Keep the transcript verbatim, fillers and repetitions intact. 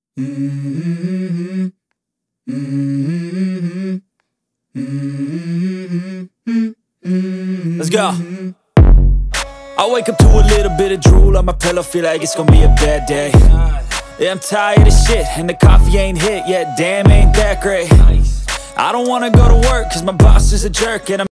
Mm-hmm. Mm-hmm. Mm-hmm. Let's go. I wake up to a little bit of drool on my pillow, feel like it's gonna be a bad day. Yeah, I'm tired of shit, and the coffee ain't hit yet, damn, ain't that great. I don't wanna go to work, cause my boss is a jerk, and I'm